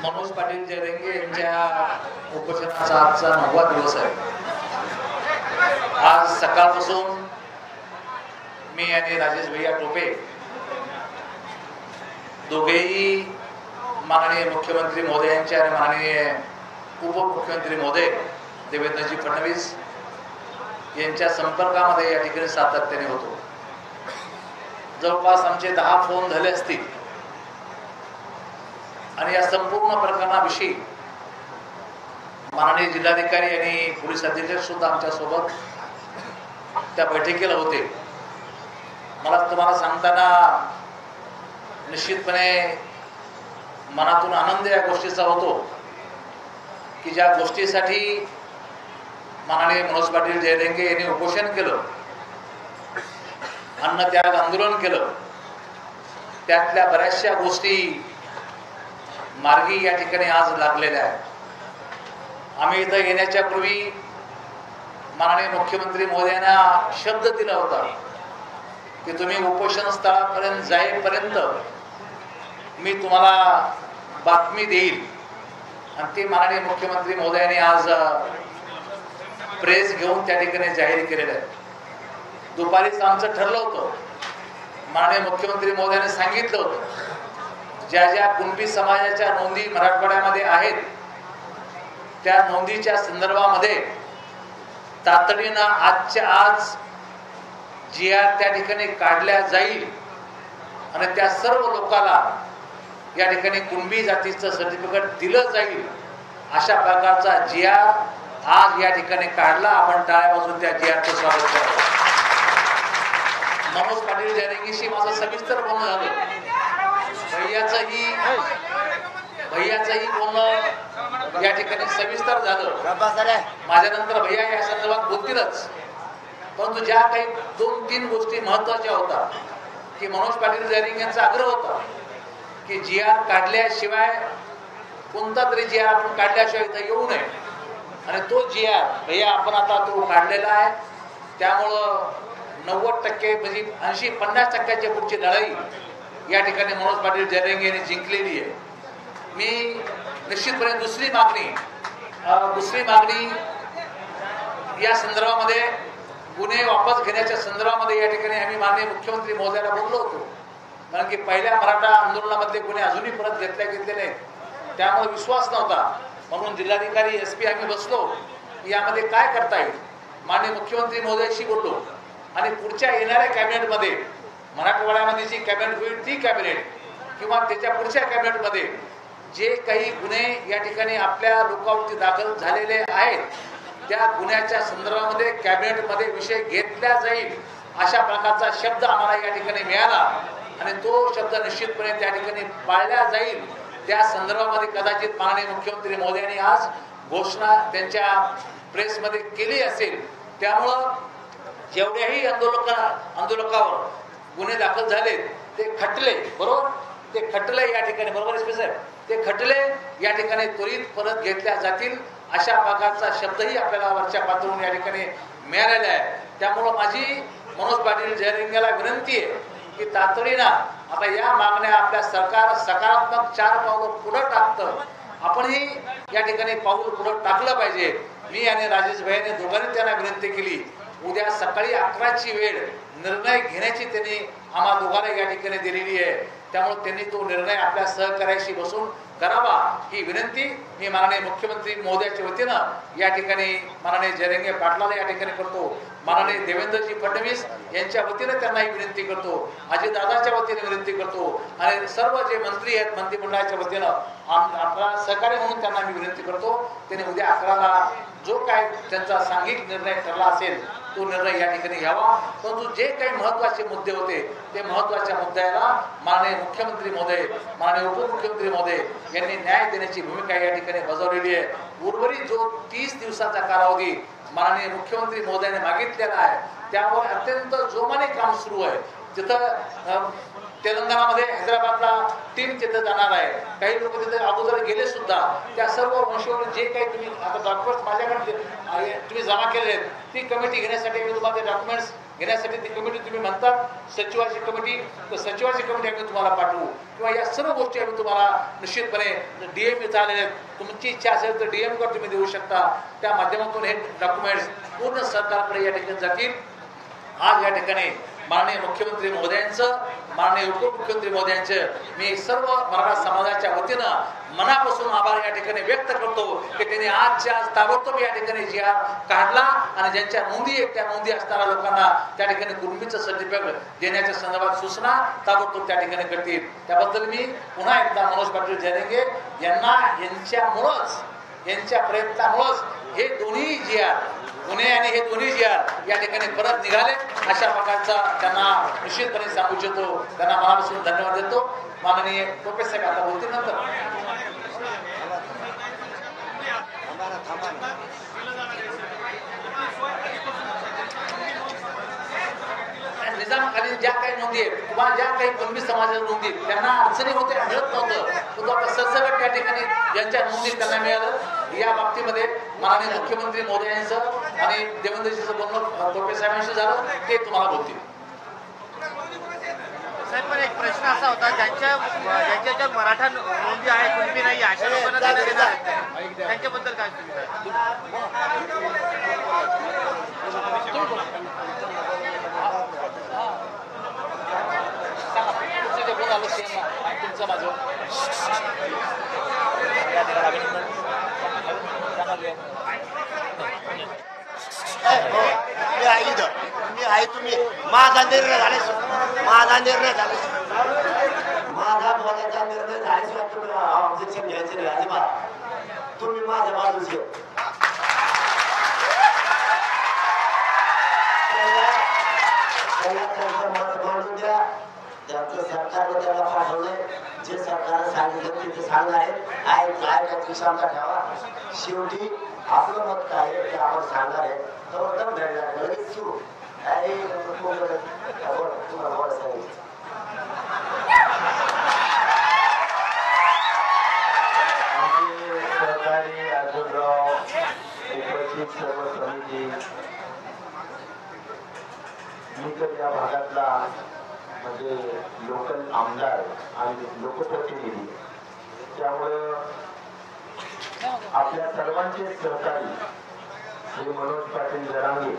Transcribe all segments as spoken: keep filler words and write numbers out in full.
मनोज पाटील जयरंगे यांच्या उपोषणाचा आजचा नववा दिवस आहे। आज सकाळपासून मी आणि राजेश भैया टोपे दोघेही माननीय मुख्यमंत्री महोदयांचे आणि माननीय उपमुख्यमंत्री महोदय देवेंद्रजी फडणवीस यांच्या संपर्कामध्ये या ठिकाणी सातत्याने होतो। जवळपास आमचे दहा फोन झाले असतील आणि या संपूर्ण प्रकरणाविषयी माननीय जिल्हाधिकारी आणि पोलीस अधीक्षक सुद्धा आमच्या सोबत त्या बैठकीला होते। मला तुम्हाला सांगताना निश्चितपणे मनातून आनंद या गोष्टीचा होतो की ज्या गोष्टीसाठी माननीय मनोज पाटील जयरंगे यांनी उपोषण केलं, अन्न त्याग आंदोलन केलं, त्यातल्या बऱ्याचशा गोष्टी मार्गी या ठिकाणी आज लागलेल्या आहेत। आम्ही इथं येण्याच्या पूर्वी माननीय मुख्यमंत्री महोदयांना शब्द दिला होता की तुम्ही उपोषण स्थळापर्यंत जाईपर्यंत मी तुम्हाला बातमी देईल, आणि ते माननीय मुख्यमंत्री महोदयांनी आज प्रेस घेऊन त्या ठिकाणी जाहीर केलेलं आहे। दुपारीच आमचं ठरलं होतं, माननीय मुख्यमंत्री महोदयांनी सांगितलं होतं ज्या ज्या कुणबी समाजाच्या नोंदी मराठवाड्यामध्ये आहेत त्या नोंदीच्या संदर्भामध्ये तातडीनं आजच्या आज जी आर त्या ठिकाणी काढल्या जाईल आणि त्या सर्व लोकांना या ठिकाणी कुणबी जातीचं सर्टिफिकेट दिलं जाईल अशा प्रकारचा जी आर आज या ठिकाणी काढला। आपण टाळ्या वाजवून त्या जी आरचं स्वागत करावं। मनोज पाटील जयरंगेशी माझं सविस्तर बोलणं झालं, भैयाचंही भैयाचंही बोलणं या ठिकाणी सविस्तर झालं। माझ्यानंतर भैया या संदर्भात बोलतीलच, परंतु ज्या काही दोन तीन गोष्टी महत्वाच्या होत्या की मनोज पाटील जयरंगे यांचा आग्रह होता की जी आर काढल्याशिवाय कोणता तरी जी आर आपण काढल्याशिवाय इथं येऊ नये, आणि तो जी आर भैया आपण आता तो काढलेला आहे। त्यामुळं नव्वद टक्के म्हणजे ऐंशी पन्नास टक्क्याची पुढची लढाई या ठिकाणी मनोज पाटील जयरंगे यांनी जिंकलेली आहे। मी निश्चितपणे दुसरी मागणी दुसरी मागणी या संदर्भामध्ये गुन्हे वापस घेण्याच्या संदर्भामध्ये या ठिकाणी आम्ही माननीय मुख्यमंत्री महोदयाला बोललो होतो, कारण की पहिल्या मराठा आंदोलनामधले गुन्हे अजूनही परत घेतल्या घेतले नाहीत, त्यामुळे विश्वास नव्हता। म्हणून जिल्हाधिकारी एस पी आम्ही बसलो यामध्ये काय करता येईल, माननीय मुख्यमंत्री महोदयाशी बोललो, आणि पुढच्या येणाऱ्या कॅबिनेटमध्ये मराठवाड्यामध्ये जी कॅबिनेट होईल ती कॅबिनेट किंवा त्याच्या पुढच्या कॅबिनेटमध्ये जे काही गुन्हे या ठिकाणी आपल्या लोकांवरती दाखल झालेले आहेत त्या गुन्ह्याच्या संदर्भामध्ये कॅबिनेटमध्ये विषय घेतला जाईल अशा प्रकारचा शब्द आम्हाला या ठिकाणी मिळाला, आणि तो शब्द निश्चितपणे त्या ठिकाणी पाळला जाईल। त्या संदर्भामध्ये कदाचित माननीय मुख्यमंत्री महोदयांनी आज घोषणा त्यांच्या प्रेसमध्ये केली असेल। त्यामुळं जेवढ्याही आंदोलक आंदोलकावर गुन्हे दाखल झाले ते खटले, बरोबर, ते खटले या ठिकाणी, बरोबर एस पी साहेब, ते खटले या ठिकाणी त्वरित परत घेतल्या जातील अशा प्रकारचा शब्दही आपल्याला वरच्या पातळीवर या ठिकाणी मिळालेला आहे। त्यामुळं माझी मनोज पाटील जयरंगेला विनंती आहे की तातडीनं आता या मागण्या आपल्या सरकार सकारात्मक चार पावलं पुढं टाकतं, आपणही या ठिकाणी पाऊल पुढं टाकलं पाहिजे। मी आणि राजेश भैयाने दोघांनी त्यांना विनंती केली, उद्या सकाळी अकराची वेळ निर्णय घेण्याची त्यांनी आम्हा दोघांना या ठिकाणी दिलेली आहे। त्यामुळे त्यांनी तो निर्णय आपल्या सहकार्याशी बसून करावा ही विनंती मी माननीय मुख्यमंत्री महोदयाच्या वतीनं या ठिकाणी माननीय जयरंगे पाटलाला या ठिकाणी करतो, माननीय देवेंद्रजी फडणवीस यांच्या वतीनं त्यांना ही विनंती करतो, अजितदादाच्या वतीने विनंती करतो, आणि सर्व जे मंत्री आहेत मंत्रिमंडळाच्या वतीनं आपला सहकार्य म्हणून त्यांना मी विनंती करतो। त्यांनी उद्या अकराला जो काय त्यांचा सांघिक निर्णय ठरला असेल तो निर्णय या ठिकाणी घ्यावा। परंतु जे काही महत्वाचे मुद्दे होते ते महत्वाच्या मुद्द्याला माननीय मुख्यमंत्री महोदय, माननीय उपमुख्यमंत्री महोदय यांनी न्याय देण्याची भूमिका या ठिकाणी बजावलेली आहे। उर्वरित जो तीस दिवसाचा कालावधी माननीय मुख्यमंत्री महोदयाने मागितलेला आहे त्यावर अत्यंत जोमाने काम सुरू आहे। तिथं तेलंगणामध्ये हैदराबादला टीम तिथे जाणार आहे, काही लोक तिथे अगोदर गेले सुद्धा। त्या सर्व वंशावळ जे काही तुम्ही आता डॉक्युमेंट्स माझ्याकडे तुम्ही जमा केले आहेत ती कमिटी घेण्यासाठी मी तुम्हाला ते डॉक्युमेंट्स घेण्यासाठी ती कमिटी तुम्ही म्हणता सचिवाची कमिटी, तर सचिवाची कमिटी आम्ही तुम्हाला पाठवू किंवा या सर्व गोष्टी आम्ही तुम्हाला निश्चितपणे डीएम इथं आलेले आहेत, तुमची इच्छा असेल तर डीएम कडे तुम्ही देऊ शकता. त्या माध्यमातून हे डॉक्युमेंट्स पूर्ण सरकारकडे या ठिकाणी जातील. आज या ठिकाणी माननीय मुख्यमंत्री महोदयांचं, माननीय उपमुख्यमंत्री महोदयांचं मी सर्व मराठा समाजाच्या वतीनं मनापासून आभार या ठिकाणी व्यक्त करतो की त्यांनी आजच्या आज ताबडतोब या ठिकाणी जी आर काढला आणि ज्यांच्या नोंदी आहेत त्या नोंदी असणाऱ्या लोकांना त्या ठिकाणी कुणबीचं सर्टिफिकेट देण्याच्या संदर्भात सूचना ताबडतोब त्या ठिकाणी करतील. त्याबद्दल मी पुन्हा एकदा मनोज पाटील जयरंगे यांना यांच्यामुळंच यांच्या प्रयत्नामुळंच हे दोन्ही जी आर पुणे आणि हे दोन्ही जी आर या ठिकाणी परत निघाले अशा प्रकारचा त्यांना निश्चितपणे सांगू इच्छितो. त्यांना मनापासून धन्यवाद देतो. माननीय टोपे साहेब आता बोलतील नंतर. निजामाखाली ज्या काही नोंदी आहेत किंवा ज्या काही कुणबी समाजाच्या नोंदी त्यांना अडचणी होत्या, मिळत नव्हतं, परंतु आता सरसकट त्या ठिकाणी ज्यांच्या नोंदी त्यांना मिळालं. या बाबतीमध्ये माननीय मुख्यमंत्री महोदयांचं आणि देवेंद्रजीचं बोलणं टोपे साहेबांशी झालं, ते तुम्हाला बोलतील. साहेब पण एक प्रश्न असा होता, ज्यांच्या ज्यांच्या मराठा नोंदी आहे कुणबी नाही अशा लोकांना त्यांच्याबद्दल काय तुमचं माझं मी आहे इथं, मी आहे. तुम्ही माझा निर्णय झाले, माझा निर्णय झाले, माझा बोलायचा निर्णय झाल्याशिवाय तुम्ही ऑब्जेक्शन घ्यायचे नाही अजिबात. तुम्ही माझ्या बाजूचे त्यांचं मत मांडून द्या. त्यांचं सरकारनं त्याला पाठवलंय, जे सरकारनं सांगितलं तिथे सांगणार आहे ऐकायची क्षमता ठेवा. शेवटी आपलं मत काय आहे ते आपण सांगणार आहे. तर लगेच सुरू तुम्हाला बोला सांगितलं. आमचे सहकारी अर्जुनराव उपस्थित सर्व समिती, मी तर या भागातला म्हणजे लोकल आमदार आणि लोकप्रतिनिधी, त्यामुळं आपल्या सर्वांचे सहकारी श्री मनोज पाटील जरांगे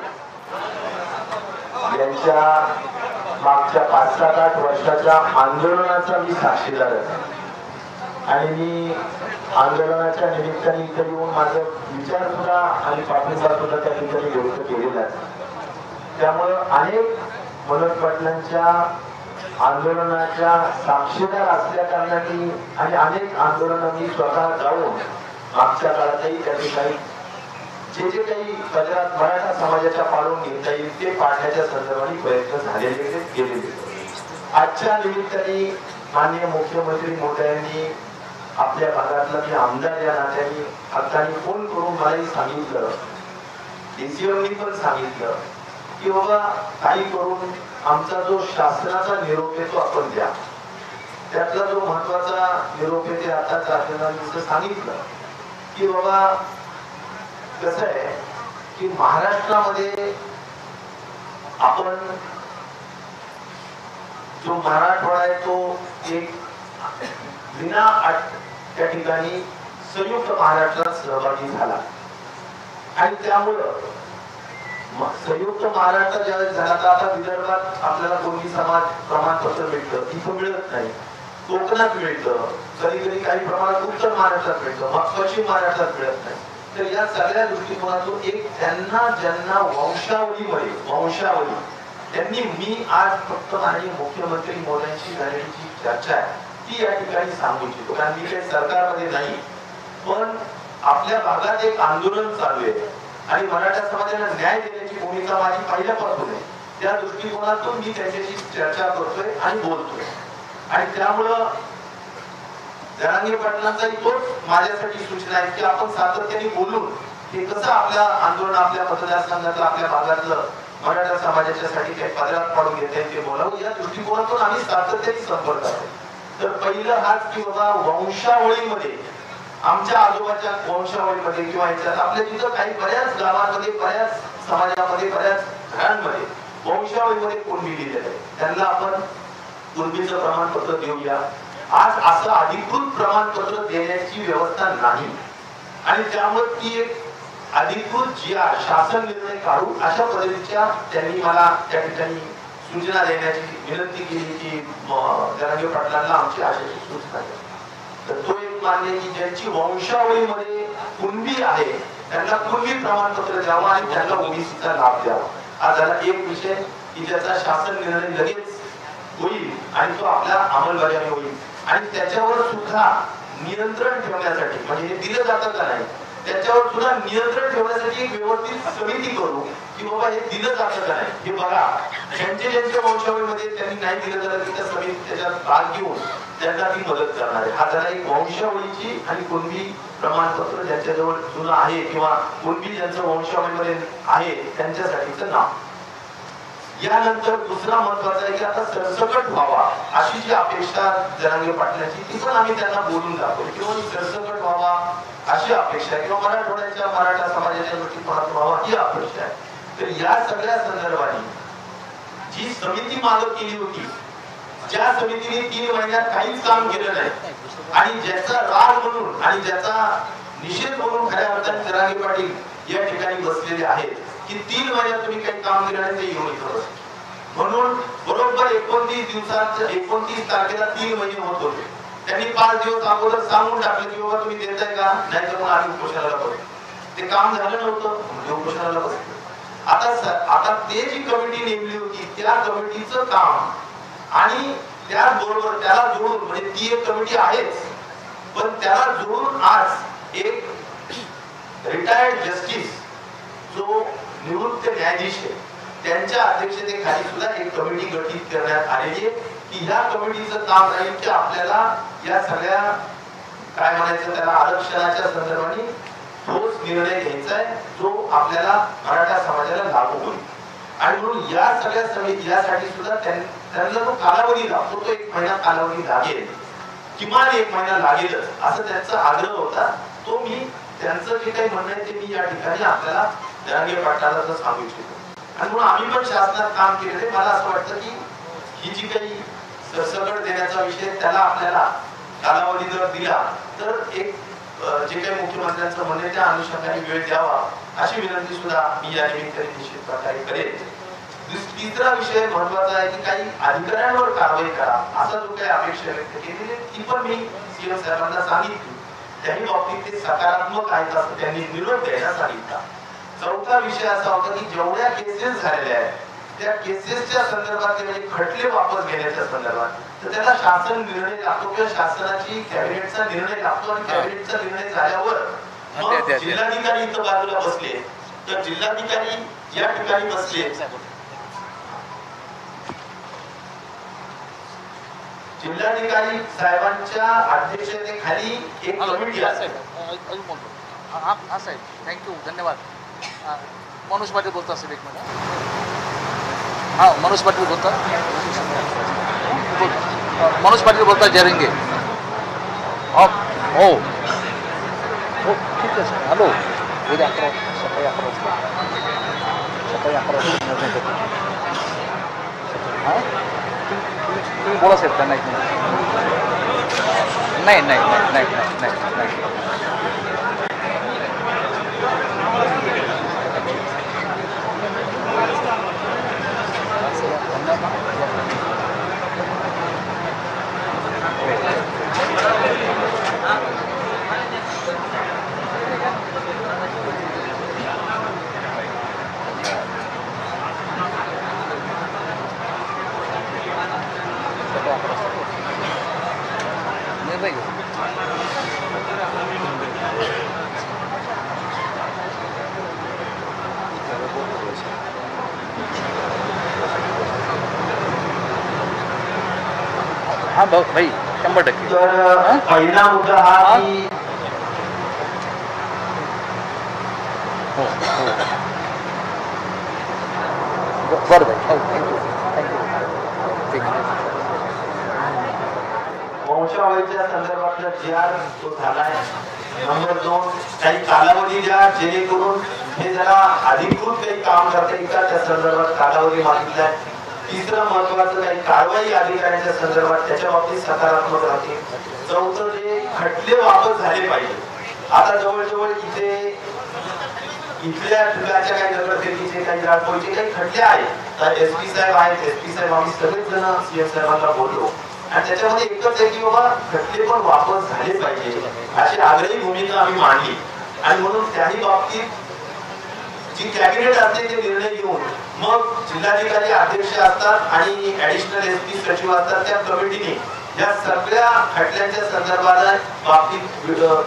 यांच्या मागच्या पाच सात आठ वर्षाच्या आंदोलनाचा मी साक्षीदार आहे आणि मी आंदोलनाच्या निमित्ताने इथे येऊन माझं विचार सुद्धा आणि पाठिंबा सुद्धा त्या ठिकाणी व्यक्त केलेला आहे. त्यामुळं अनेक मनोज पाटलांच्या आंदोलनाच्या साक्षीदार असल्या कारणाने आणि अनेक आंदोलन मी स्वतः जाऊन मागच्या काळातही त्या ठिकाणी जे जे काही पदरात मराठा समाजाच्या पाडून घेता येईल ते पाडण्याच्या संदर्भाने प्रयत्न झालेले गेलेले. आजच्या निमित्ताने माननीय मुख्यमंत्री महोदयांनी आपल्या भागातला मी आमदार या नात्याने हक्काने फोन करून मलाही सांगितलं, डीसीएमनी पण सांगितलं की बाबा काही करून आमचा जो शासनाचा निरोप आहे तो आपण द्या. त्यातला जो महत्वाचा निरोप आहे ते आता शासनाने सांगितलं की बाबा कसं आहे की महाराष्ट्रामध्ये आपण जो मराठवाडा आहे तो एक विना अट त्या ठिकाणी संयुक्त महाराष्ट्रात सहभागी झाला आणि त्यामुळं संयुक्त महाराष्ट्र ज्यावेळेस झाला तर आता विदर्भात आपल्याला कोणती समाज प्रमाणपत्र मिळतं, तिथं मिळत नाही. कोकणात मिळतं, कधी कधी काही प्रमाणात उत्तर महाराष्ट्रात मिळतं, मग पश्चिम महाराष्ट्रात मिळत नाही. तर या सगळ्या दृष्टिकोनातून एक त्यांना ज्यांना वंशावळीमध्ये वंशावळी त्यांनी मी आज फक्त माननीय मुख्यमंत्री महोदयांशी झालेली जी चर्चा आहे ती या ठिकाणी सांगू इच्छितो. कारण मी काही सरकारमध्ये नाही, पण आपल्या भागात एक आंदोलन चालू आहे आणि मराठा समाजाला न्याय देण्याची भूमिका माझी पहिल्यापासून आहे. त्या दृष्टिकोनातून मी त्यांच्याशी चर्चा करतोय आणि बोलतोय आणि त्यामुळं जरांगे पाटलांचाही तोच माझ्यासाठी सूचना आहे की आपण सातत्याने बोलून हे कसं आपल्या आंदोलन आपल्या मतदारसंघातलं आपल्या भागातलं मराठा समाजाच्यासाठी काही पदरात पाडून घेता येईल ते बोलावं. या दृष्टिकोनातून आम्ही सातत्याने संपर्क आहे. तर पहिलं हाच की बाबा वंशावळीमध्ये आमच्या आजोबाच्या वंशावळीमध्ये किंवा याच्यात आपल्या तिथं काही बऱ्याच गावांमध्ये बऱ्याच समाजामध्ये बऱ्याच घरांमध्ये वंशावळीमध्ये कुणबी दिलेलं आहे, त्यांना आपण कुणबीचं प्रमाणपत्र देऊया. आज असं अधिकृत प्रमाणपत्र देण्याची व्यवस्था नाही आणि त्यामुळे ती एक अधिकृत जी आर शासन निर्णय काढू अशा पद्धतीच्या त्यांनी मला त्या ठिकाणी सूचना देण्याची विनंती केली की जरांगे पाटलांना आमची अशी सूचना आहे. तर तो एक मान्य की ज्यांची वंशावळीमध्ये कुणबी आहे त्यांना कुणबी प्रमाणपत्र द्यावं आणि त्यांना ओबीसीचा लाभ द्यावा. हा झाला एक विषय की ज्याचा शासन निर्णय लगेच होईल आणि तो आपल्या अंमलबजावणी होईल आणि त्याच्यावर सुद्धा नियंत्रण ठेवण्यासाठी म्हणजे हे दिलं जातं का नाही त्याच्यावर सुद्धा नियंत्रण ठेवण्यासाठी एक व्यवस्थित समिती करू की बाबा हे दिलं जातं का नाही हे बघा. ज्यांचे ज्यांच्या वंशावळीमध्ये त्यांनी नाही दिलं झालं की त्या समिती त्याच्यात भाग घेऊन त्यांना ती मदत करणार आहे. हा झाला एक वंशावळीची आणि कुणबी प्रमाणपत्र ज्यांच्याजवळ जुनं आहे किंवा कुणबी ज्यांचं वंशावळीमध्ये आहे त्यांच्यासाठीचं नाव. यानंतर दुसरा महत्वाचा आहे की आता सरसकट व्हावा अशी जी अपेक्षा जरांगे पाटलांची ती पण आम्ही त्यांना बोलून दाखवली किंवा सरसकट व्हावा अशी अपेक्षा आहे किंवा मराठवाड्याच्या मराठा समाजाच्या दृष्टीकोनात व्हावा ही अपेक्षा आहे. तर या सगळ्या संदर्भाने जी समिती मागं केली होती ज्या समितीने तीन महिन्यात काहीच काम केलं नाही आणि ज्याचा राग म्हणून आणि ज्याचा निषेध म्हणून खऱ्या अर्थाने जरांगे पाटील या ठिकाणी बसलेले आहेत की तीन महिन्यात तुम्ही काही काम केलं नाही ते येऊन इथं बस. म्हणून बरोबर एकोणतीस दिवसात एकोणतीस तारखेला तीन महिने होत होते. त्यांनी पाच दिवस अगोदर सांगून टाकलं की बाबा तुम्ही देताय का नाही तर मग आम्ही उपोषणाला बसतो. ते काम झालं नव्हतं म्हणजे उपोषणाला बसतो. आता आता ते जी कमिटी नेमली होती त्या कमिटीचं काम आणि त्याचबरोबर त्याला जोडून म्हणजे ती एक कमिटी आहेच पण त्याला जोडून आज एक रिटायर्ड जस्टिस जो निवृत्त न्यायाधीश आहे त्यांच्या अध्यक्षतेखाली सुद्धा एक कमिटी गठीत करण्यात आलेली आहे की ह्या कमिटीचं काम राहील की आपल्याला या सगळ्या काय म्हणायचं त्याला आरक्षणाच्या संदर्भाने ठोस निर्णय घ्यायचा आहे जो आपल्याला मराठा समाजाला लागू होईल. आणि म्हणून या सगळ्या समिती यासाठी सुद्धा त्यांना जो कालावधी लागतो तो एक महिना कालावधी लागेल किमान एक महिना लागेलच असं त्यांचा आग्रह होता. तो मी त्यांचं जे काही म्हणणं आहे ते मी या ठिकाणी आपल्याला जरांगे पाटलाला सांगू इच्छितो. आणि म्हणून आम्ही पण शासनात काम केलेले मला असं वाटतं की ही जी काही सरसकट देण्याचा विषय त्याला आपल्याला कालावधी जर दिला तर एक जे काही मुख्यमंत्र्यांचं म्हणणे त्या अनुषंगाने वेळ द्यावा अशी विनंती सुद्धा मी या निमित्ताने निश्चित प्रकारे करेन. तिसरा विषय महत्वाचा आहे की काही अधिकाऱ्यांवर कारवाई करा असा जो काही अपेक्षा व्यक्त केलेली ती पण मी सीएम साहेबांना सांगितली. त्याही बाबतीत ते सकारात्मक आहेत असं त्यांनी निरोप द्यायला सांगितला. चौथा विषय असा होता की जेवढ्या केसेस झालेल्या आहेत त्या केसेसच्या संदर्भात म्हणजे खटले वापस घेण्याच्या संदर्भात तर त्याला शासन निर्णय लागतो किंवा शासनाची कॅबिनेटचा निर्णय लागतो आणि कॅबिनेटचा निर्णय झाल्यावर मग जिल्हाधिकारी इथं बाजूला बसले तर जिल्हाधिकारी या ठिकाणी बसले जिल्हाधिकारी साहेबांच्या अध्यक्षतेखाली एक कमिटी असते. हा साहेब थँक्यू धन्यवाद. मनोज पाटील बोलतात साहेब एक मिनिट. हा मनोज पाटील बोलतात मनोज पाटील बोलतात जरंगे. हो हो ठीक आहे सर. हॅलो उद्या अकरा सकाळी अकरा वाजता सकाळी अकरा वाजता हां तुम्ही बोला साहेब त्यांना एक मिनिट. नाही नाही नाही नाही नाही नाही हाँ भाई शंभर टक्के. तर पहिला मुद्दा हा की हो हो बरं भाई हो थँक्यू थँक्यू. वंशावळीच्या संदर्भातला जी आर तो झालाय नंबर दोन, काही कालावधी द्या जेणेकरून हे जरा अधिकृत काही काम करता येईल का त्या संदर्भात कालावधी मागितलाय. तिसरं महत्वाचं काही कारवाई अधिकाऱ्यांच्या संदर्भात त्याच्या बाबतीत सकारात्मक राहते. चौथं जे खटले वापस झाले पाहिजे. आता जवळजवळ इथे इथल्या ठिकाणच्या काही नगरसेवकीचे काही राजकोटचे काही खटले आहेत. एस पी साहेब आहेत, एस पी साहेब आम्ही सगळेच जण सीएम साहेबांना बोललो आणि त्याच्यामध्ये एकच आहे की बाबा खटले पण वापस झाले पाहिजे अशी आग्रही भूमिका आम्ही मांडली. आणि म्हणून त्याही बाबतीत जी कॅबिनेट असते ते निर्णय घेऊन मग जिल्हाधिकारी अध्यक्ष असतात आणि ऍडिशनल एस पी सचिव असतात त्या कमिटीने या सगळ्या खटल्यांच्या संदर्भात बाबतीत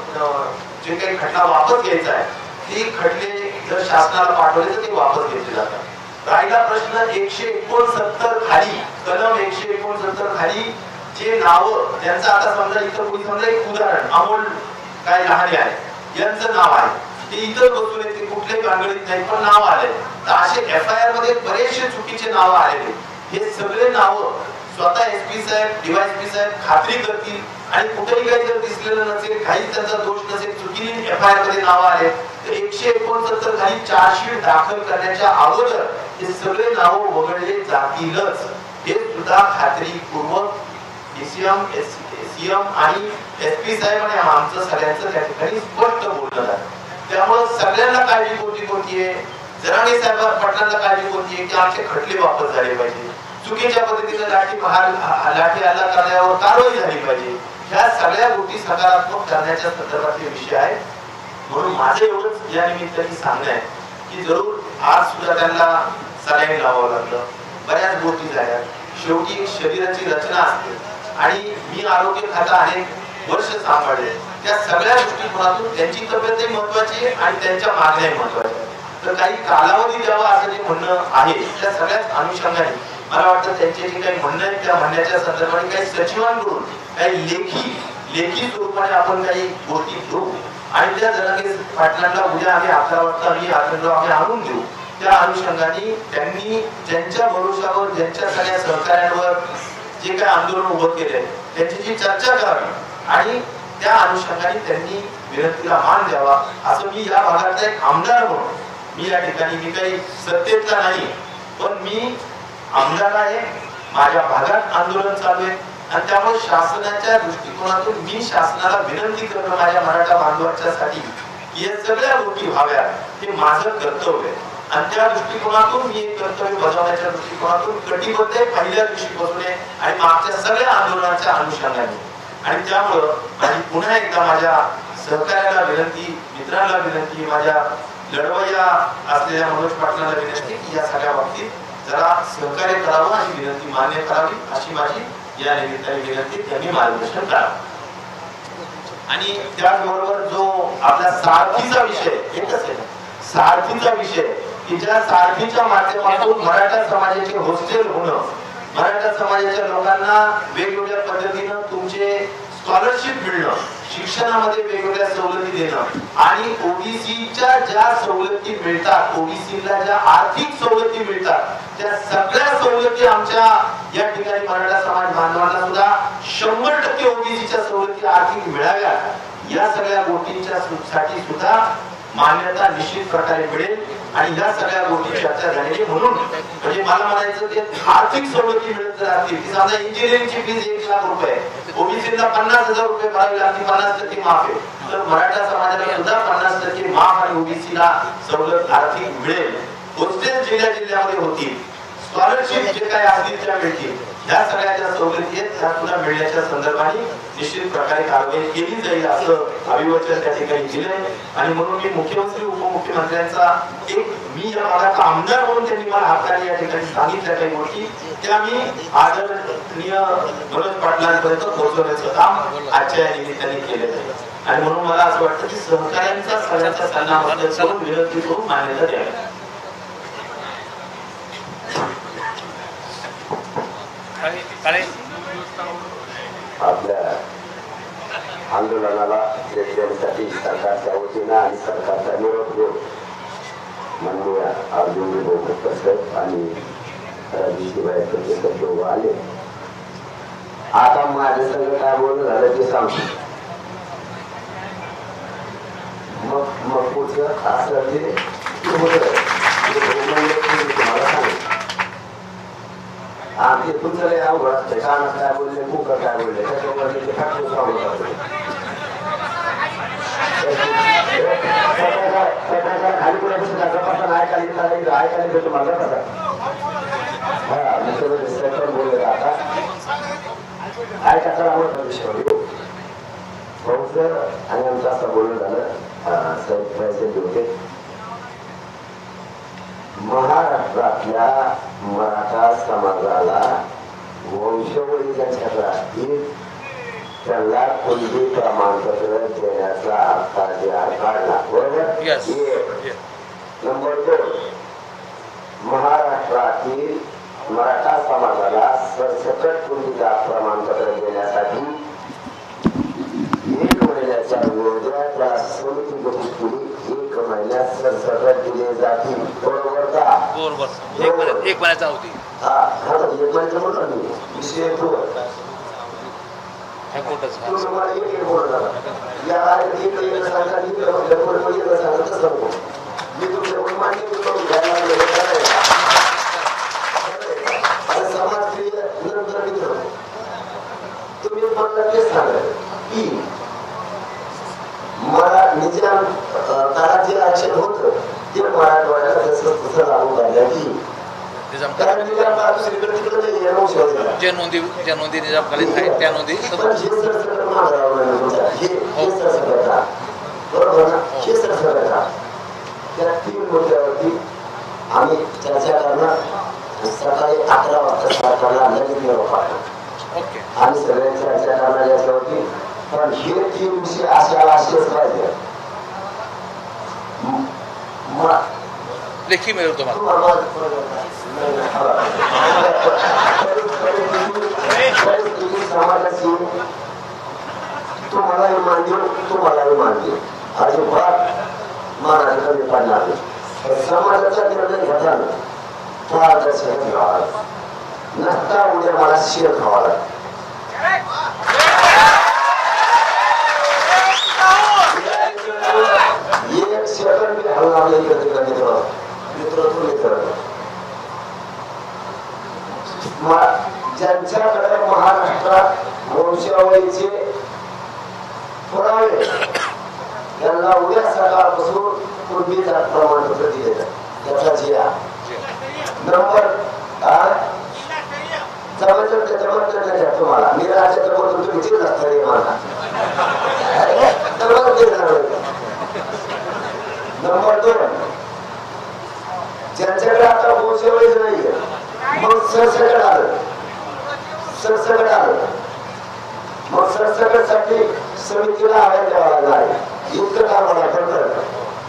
जे काही खटला वापस घ्यायचा आहे ती खटले जर शासनाला पाठवले तर ते वापस घेतले जातात. राहिला प्रश्न एकशे एकोणसत्तर खाली कलम एकशे एकोणसत्तर खाली जे नाव त्यांचं आता समजा इतर कोणी समजा एक उदाहरण अमोल काय लहाने आहे यांचं नाव आहे ते इतर बसून येते कुठल्याही भानगडीत नाही पण नाव आले तर असे एफ आय आर मध्ये बरेचसे चुकीचे नाव आलेले हे सगळे नाव स्वतः एस पी साहेब डीवायएसपी साहेब खात्री करतील आणि कुठेही काही जर दिसलेलं नसेल काहीच त्यांचा दोष नसेल चुकीने एफ आय आर मध्ये नाव आले तर एकशे एकोणसत्तर खाली चार्जशीट दाखल करण्याच्या अगोदर हे सगळे नाव वगळले जातीलच हे सुद्धा खात्रीपूर्वक एसीएम एसीएम आणि एस पी साहेब आणि आमचं सगळ्यांचं त्या ठिकाणी स्पष्ट बोललं जातं. त्यामुळे सगळ्यांना काळजी कोणती कोणती आहे जरांगे साहेब पाटलांना काळजी कोणती आहे की आमचे खटले वापस झाले पाहिजे. चुकीच्या पद्धतीने लाठी लाठी हल्ला करण्यावर कारवाई झाली पाहिजे. ह्या सगळ्या गोष्टी सकारात्मक करण्याच्या संदर्भातले विषय आहेत. म्हणून माझं एवढंच या निमित्ताने सांगणं आहे की जरूर आज सुद्धा त्यांना सलाईन लावावं लागलं बऱ्याच गोष्टी झाल्या. शेवटी एक शरीराची रचना असते आणि मी आरोग्य खाता अनेक वर्ष सांभाळले त्या सगळ्या दृष्टिकोनातून त्यांची तब्येतही महत्वाची आहे आणि त्यांच्या मागण्याही महत्वाच्या तर काही कालावधी द्यावा असं जे म्हणणं आहे त्या सगळ्याच अनुषंगाने मला वाटतं त्यांचे जे काही म्हणणं आहे त्या म्हणण्याच्या संदर्भाने काही सचिवांकडून काही लेखी लेखी स्वरूपाने आपण काही गोष्टी घेऊ आणि त्या जरांगे पाटलांना उद्या आम्ही अकरा वाजता आम्ही आम्ही आणून देऊ. त्या अनुषंगाने त्यांनी ज्यांच्या भरोशावर ज्यांच्या सगळ्या सहकार्यांवर जे काही आंदोलन उभं केलंय त्यांची जी चर्चा करावी आणि त्या अनुषंगाने त्यांनी विनंतीला मान द्यावा असं मी या भागातला एक आमदार म्हणून मी या ठिकाणी मी काही सत्तेतला नाही पण मी आमदार आहे माझ्या भागात आंदोलन चालू आहे आणि त्यामुळे शासनाच्या दृष्टिकोनातून मी शासनाला विनंती करणं माझ्या मराठा बांधवांच्यासाठी या सगळ्या गोष्टी व्हाव्यात हे माझं कर्तव्य आहे आणि त्या दृष्टिकोनातून मी एक कर्तव्य बजावण्याच्या दृष्टिकोनातून कटिबद्ध आहे पहिल्या दिवशीपासून आहे आणि मागच्या सगळ्या आंदोलनाच्या अनुषंगाने आणि त्यामुळं आणि पुन्हा एकदा माझ्या सहकार्याला विनंती मित्रांना विनंती माझ्या लढवय्या असलेल्या मनोज पाटलांना विनंती की या सगळ्या बाबतीत जरा सहकार्य करावं आणि विनंती मान्य करावी अशी माझी या निमित्ताने विनंती त्यांनी मार्गदर्शन करावं. आणि त्याचबरोबर जो आपला सारथीचा विषय एकच आहे सारथीचा विषय की ज्या सारथीच्या माध्यमातून मराठा समाजाचे हॉस्टेल होणं मराठा समाजाच्या लोकांना वेगवेगळ्या पद्धतीनं तुमचे स्कॉलरशिप मिळणं शिक्षणामध्ये वेगवेगळ्या सवलती देणं आणि ओबीसीच्या ज्या सवलती मिळतात ओबीसीला ज्या आर्थिक सवलती मिळतात त्या सगळ्या सवलती आमच्या या ठिकाणी मराठा समाज बांधवांना सुद्धा शंभर टक्के ओबीसीच्या सवलती आर्थिक मिळाव्यात या सगळ्या गोष्टींच्या साठी सुद्धा मान्यता निश्चित प्रकारे मिळेल आणि या सगळ्या गोष्टी चर्चा झालेली म्हणून म्हणजे मला म्हणायचं की आर्थिक सवलती मिळत जर असतील की समजा इंजिनिअरिंगची फीज एक लाख रुपये ओबीसीला पन्नास हजार रुपये भरावी लागते पन्नास टक्के माफ आहे तर मराठा समाजाला सुद्धा पन्नास टक्के माफ आणि ओबीसीला सवलत आर्थिक मिळेल. हॉस्टेल जिल्ह्या जिल्ह्यामध्ये होतील स्कॉलरशिप जे काही असतील त्या मिळतील ह्या सगळ्या ज्या सवलती आहेत त्या सुद्धा मिळण्याच्या संदर्भाने निश्चित प्रकारे कारवाई केली जाईल असं अभिवचन त्या ठिकाणी दिलंय. आणि म्हणून मी मुख्यमंत्री उपमुख्यमंत्र्यांचा एक मी या भागाचा आमदार म्हणून त्यांनी मला हाताने या ठिकाणी सांगितल्या काही गोष्टी त्या मी आदरणीय मनोज पाटलांपर्यंत पोहोचवण्याचं काम आजच्या या निमित्ताने केलेलं आहे. आणि म्हणून मला असं वाटतं की सहकार्यांचा सगळ्यांचा सल्लामसलत करून विनंती करून मान्यता द्यावी. आपल्या आंदोलनाला भेट देण्यासाठी सरकारच्या वतीनं आणि सरकारचा निरोप घेऊन माननीय अर्जुन बोलकर आणि राजेशबाई दोघं आले. आता माझ्या सगळं काय बोलणं झालं ते सांगतो. तुमचं असं ते होतं तुम्हाला सांगेल आमचे तुमचं लय अवघड असते कान काय बोलले कुकर काय बोलले त्याच्यावर ते फॅक्टरी सांगू खाली पुण्यापासून ऐकायला ऐकायला भेटतो मला कसा हा मी सगळं बोलले आता ऐकायचा आवडता विषय बहुत आणि आमचं असं बोलणं झालं साहेब पैसे होते महाराष्ट्रातल्या मराठा समाजाला वंशवळीच्या क्षेत्रात त्यांना कुणबी प्रमाणपत्र देण्याचा आता जे काढला बरोबर नंबर दोन महाराष्ट्रातील मराठा समाजाला सरसकट कुणबीचा प्रमाणपत्र देण्यासाठी एक महिन्याच्या योजना त्या समिती गठीत केली एक महिन्यात सरसकट दिले जातील बरोबर का बरोबर एक महिन्यात एक महिन्याचा होती हा हा एक महिन्याचं म्हणलं मी विषय तुम्हाला एक एक बोलत या एक एक सांगा एक सांगत सांगतो मी तुमच्याकडून मान्य करून घ्यायला लागलो समाजप्रिय निरंतर मित्र तुम्ही म्हणलं तेच सांगा की मला निजाम काळात जे आरक्षण होतं ते मराठवाड्याला जसं तसं लागू करण्यात येईल कारण निजाम काळात दुसरीकडे तिकडे नाही येणं शिवाय जे नोंदी ज्या नोंदी निजामकालीन आहेत त्या नोंदी पण हे सरसकट महाराष्ट्रावर हे हे सरसकट बरोबर ना हे सरसकट त्या तीन मुद्द्यावरती आम्ही चर्चा करणार सकाळी अकरा वाजता सरकारला लगेच निरोप पाठवू ओके आम्ही सगळे चर्चा करणार याच्यावरती पण हे तीन विषय असायला असेच पाहिजे लेखी मिळेल तुम्हाला समाजाची तुम्हालाही मान्य तुम्हालाही मान्य अजिबात मनाला कमी पडणार नाही समाजाचा निर्णय घेताना पारदर्शक घ्यावा नसता उद्या मला शेर खावा लागेल एक सेकंड भी हलणार नाही मित्र मित्र मित्र ज्यांच्याकडे महाराष्ट्रात वंशावळीचे पुरावे त्यांना उद्या सकाळपासून कुणबीचा प्रमाणपत्र दिले त्याचा जिया नंबर जमाचं जमाचं नाही तुम्हाला मी राज्यातून तुम्ही चिर असता मला नंबर दोन ज्यांच्याकडे आता वंशावळीच नाहीये मग सरसकट आलं सरसकट आलं मग सरसकट साठी समितीला आवाज द्यावा लागला आहे इतकं काम मला फक्त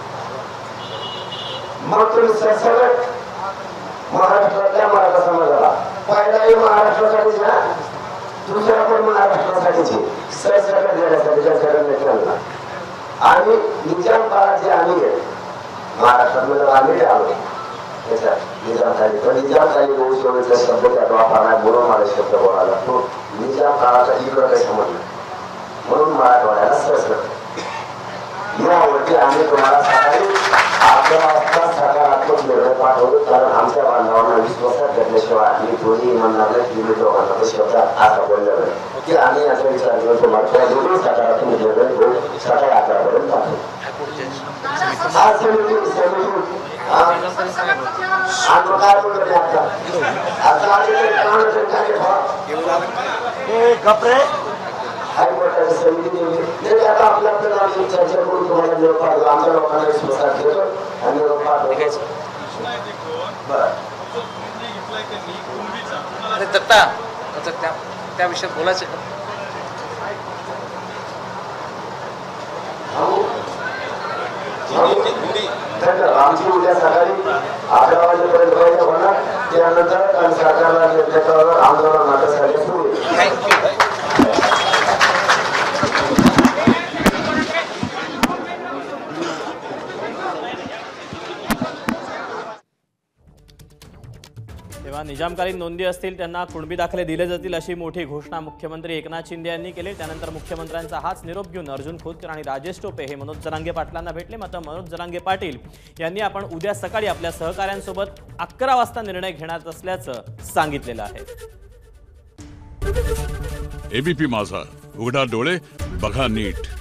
मग तुम्ही सरसकट महाराष्ट्रातल्या मराठा समाजाला पहिलाही महाराष्ट्रासाठीच ना दुसरा पण महाराष्ट्रासाठीच सरसकट देण्यासाठी सरसकट नेत्यांना आणि निजाम काळात जे आम्ही महाराष्ट्रात आम्ही आलो त्याच्यात निजामकाली पण निजामकाली वंशवळीचा शब्द त्यात वापरणार म्हणून मला शब्द बोलायला तो निजाम काळाचा इकडं काही समजलं म्हणून मराठवाड्याला सरसकट यावरती आम्ही तुम्हाला सकाळी अकरा वाजता सकारात्मक निर्णय पाठवतो कारण आमच्या बांधवांना विश्वासात घेतल्याशिवाय मी दोन्ही म्हणणार नाही की मी दोघांना शब्दात आता बोललेलं आहे की आम्ही याचा विचार करून तुम्हाला त्या दोन्ही सकारात्मक निर्णय घेऊन सकाळी अकरापर्यंत पाठवतो आज समिती समिती काय बोलतो आता आता गपरे हायकोर्टाची समिती नेमली आता आपल्या आपल्याला आम्ही चर्चा करून तुम्हाला निरोप पाठवतो आमच्या लोकांना विश्वासात घेतो आणि निरोप पाठवतो अरे दत्ता त्या त्या विषयात बोलायचं आमची उद्या सकाळी अकरा वाजेपर्यंत बैठक होणार त्यानंतर सरकारला त्याच्यावर आंदोलन नाट्यासाठी सुरू थँक्यू तेव्हा निजामकालीन नोंदी असतील त्यांना कुणबी दाखले दिले जातील अशी मोठी घोषणा मुख्यमंत्री एकनाथ शिंदे यांनी केली। त्यानंतर मुख्यमंत्र्यांचा हाच निरोप घेऊन अर्जुन खोतकर आणि राजेश टोपे हे मनोज जरांगे पाटलांना भेटले। मात्र मनोज जरांगे पाटील यांनी आपण उद्या सकाळी आपल्या सहकाऱ्यांसोबत अकरा वाजता निर्णय घेणार असल्याचं सांगितलेलं आहे। एबीपी माझा, उघडा डोळे बघा नीट।